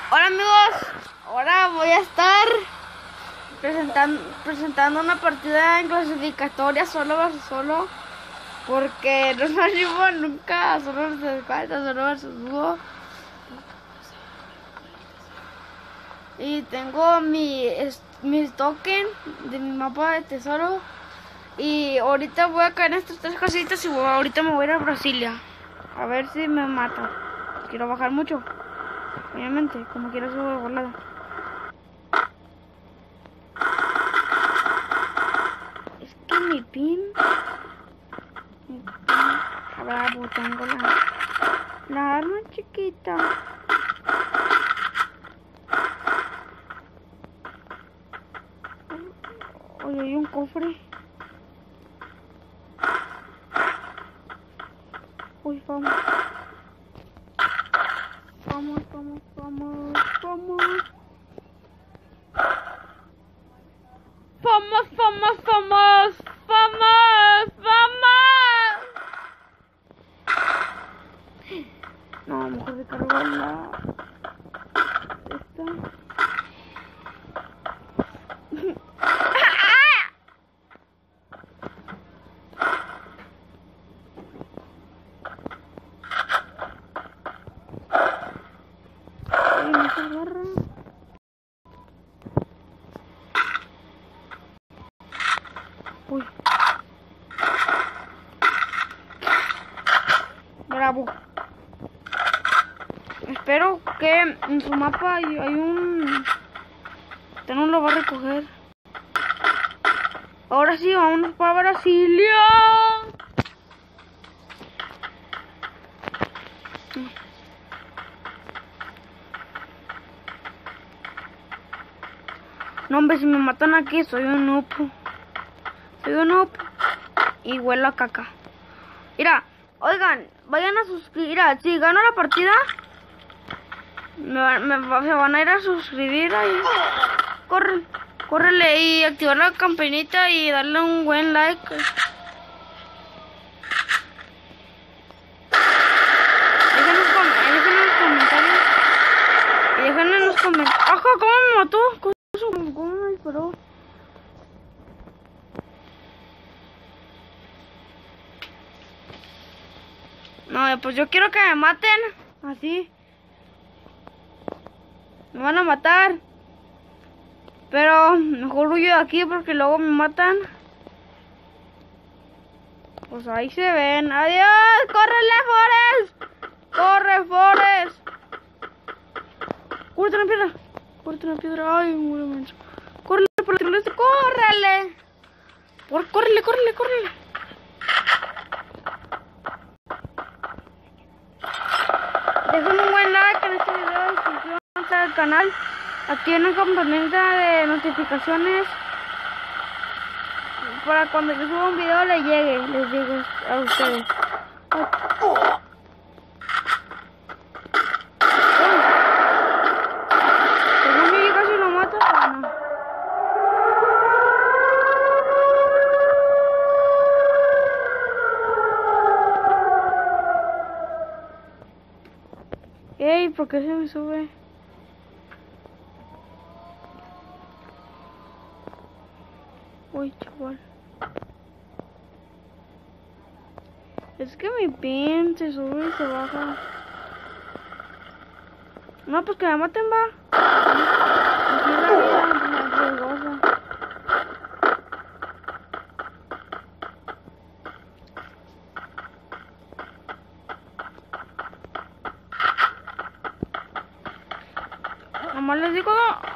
Hola amigos, ahora voy a estar presentando una partida en clasificatoria solo versus solo, porque no salimos nunca solo versus cuarta, solo versus dúo. Y tengo mi token de mi mapa de tesoro. Y ahorita voy a caer en estas tres casitas y ahorita me voy a ir a Brasilia. A ver si me mata. Quiero bajar mucho. Obviamente, como quiero subir volada. Es que mi pin... Bravo, tengo la arma chiquita. Oye, hay un cofre. Uy, vamos. Vamos. No, mejor de cargar la... Esta. Ay, no se agarra. Uy. Bravo. Espero que en su mapa hay un... Usted no lo va a recoger. Ahora sí, vamos para Brasilia. No, hombre, si me matan aquí, soy un noob. Y huelo a caca. Mira, oigan, vayan a suscribir. Mira, si gano la partida, se van a ir a suscribir ahí. Córrele y activar la campanita y darle un buen like. Dejen en los comentarios. Y dejen en los comentarios. ¡Ajá! ¿Cómo me mató? ¿Cómo me disparó? No, pues yo quiero que me maten. Así. Me van a matar. Pero mejor huyo de aquí porque luego me matan. Pues ahí se ven. ¡Adiós! ¡Córrele, Forest! ¡Corre, Forest! ¡Cúrate una piedra! ¡Ay, muy menso! ¡Córrele por el celeste! ¡Córrele! ¡Córrele! Dejen un buen like en este video y suscríbanse al canal. Activen la campanita de notificaciones para cuando yo suba un video les llegue a ustedes. Según yo casi lo mato, pero no. Ey, ¿por qué se me sube? Uy, chaval. Es que mi pin se sube y se baja. No, pues que me maten, va. Así es la vida, riesgosa. Nomás les digo